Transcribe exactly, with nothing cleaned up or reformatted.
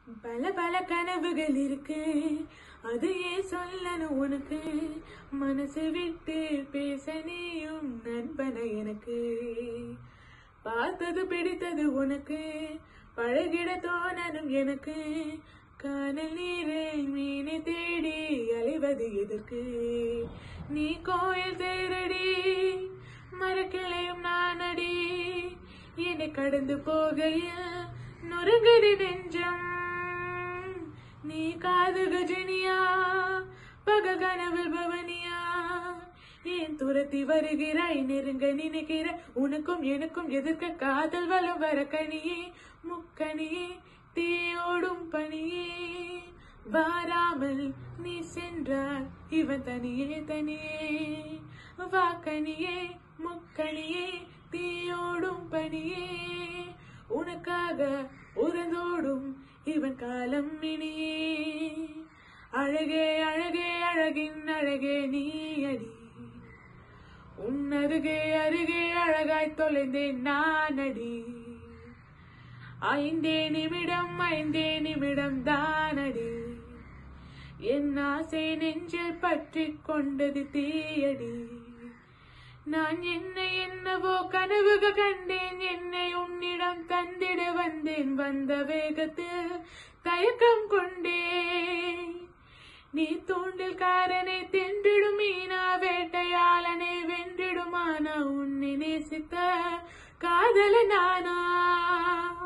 பல பல கனவுகள் இருக்கு, அது ஏன் சொல்லணும் உனக்கு? மனசு விட்டு பேச நீயும் நண்பன எனக்கு. பார்த்தது பிடித்தது உனக்கு, பழகிட தோணனும் எனக்கு. காணல் நீரில் மீனை தேடி அலைவது எதற்கு? நீ கோயில் தேரடி, மரக்கிளையும் நானடி. என்னை கடந்து போகையில் நொறுங்குது நெஞ்சம். நீ காது கஜனியா, பக கனவில் பவனியா. ஏன் துரத்தி வருகிறாய், நெருங்க நினைக்கிற. உனக்கும் எனக்கும் எதிர்க்க காதல் வலம் வர கனியே, முக்கனியே, தீயோடும் பனியே. வாராமல் நீ சென்றால் இவன் தனியே தனியே. வாக்கனியே, முக்கனியே, தீயோடும் பனியே. உனக்காக உறந்தோடும் இவன் காலம் இனியே. அழகே அழகே அழகின் அழகே நீ அடி. உன் அருகே அருகே அழகாய் தொலைந்தேன் நான் அடி. ஐந்தே நிமிடம் ஐந்தே நிமிடம் தானடி. என் ஆசை நெஞ்சில் பற்றி கொண்டது தீயடி. நான் என்னை என்னவோ கனவுக கண்டேன், என்னை உன்னிடம் தந்திட வந்தேன். வந்த வேகத்தில் தயக்கம் கொண்டேன். நீ தூண்டில் காரனை தின்றிடும் மீனா, வேட்டையாளனை வென்றிடுமானா. உன்னை நேசித்த காதல நானா?